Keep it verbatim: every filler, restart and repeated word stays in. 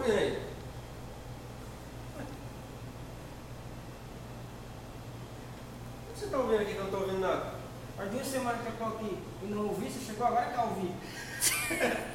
ouvindo aí? O que você tá ouvindo aqui que eu não tô ouvindo nada? Faz duas semanas que eu tô aqui e não ouvi, você chegou agora que eu ouvi.